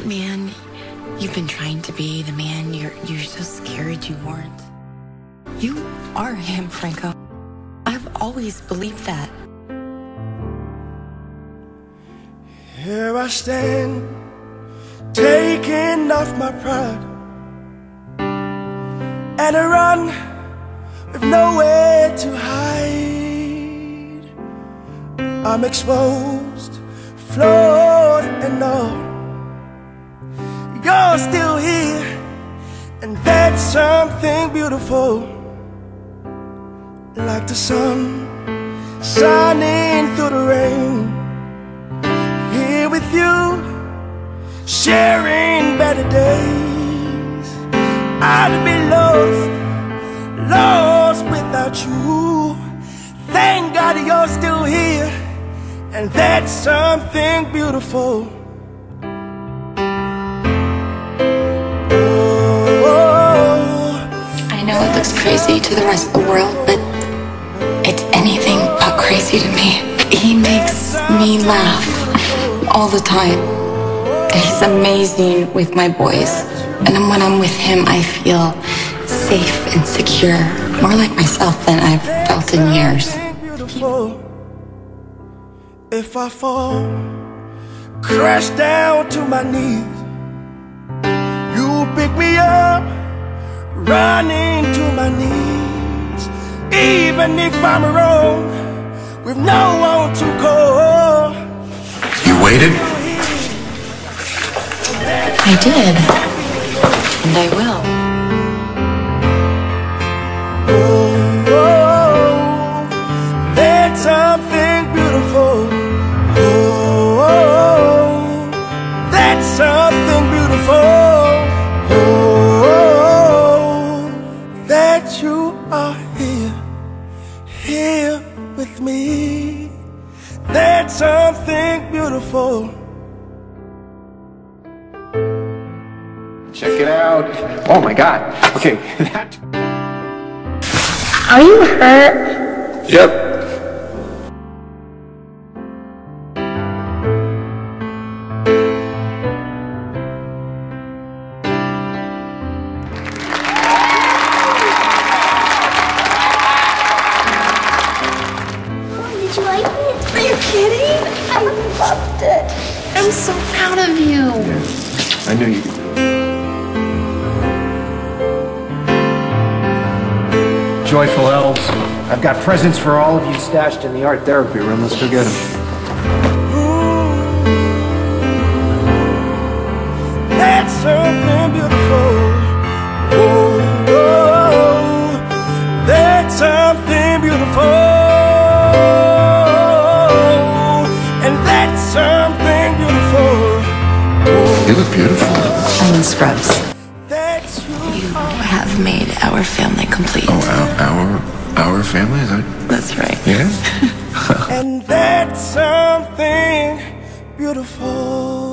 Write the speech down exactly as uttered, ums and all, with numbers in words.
man you've been trying to be, the man you're you're so scared you weren't. You are him, Franco. I've always believed that. Here I stand, taking off my pride, and I run with nowhere to hide. I'm exposed, flawed and all. You're still here, and that's something beautiful. Like the sun shining through the rain, here with you, sharing better days. I'd be lost, lost without you. Thank God you're still here, and that's something beautiful. Oh, I know it looks crazy to the rest of the world, but it's anything but crazy to me. He makes me laugh all the time. He's amazing with my boys. And when I'm with him, I feel safe and secure. More like myself than I've felt in years. If I fall, crash down to my knees, you pick me up, running to my knees. Even if I'm wrong, with no one to call. You waited? I did. And I will. Oh, oh, that's something beautiful. Oh, oh, that's something beautiful. Oh, that you are here, here with me. That's something beautiful. Check it out. Oh my God. Okay. That. Are you hurt? Yep. Did you like it? Are you kidding? I loved it. I'm so proud of you. Yeah. I knew you could. Joyful elves, I've got presents for all of you stashed in the art therapy room. Let's go get them. That's something beautiful. Oh, oh, that's something beautiful. And that's something beautiful. You look beautiful. I'm in scrubs. That's You have made our family complete. Oh, our our, our family? Is that? That's right. Yeah. and that's something beautiful.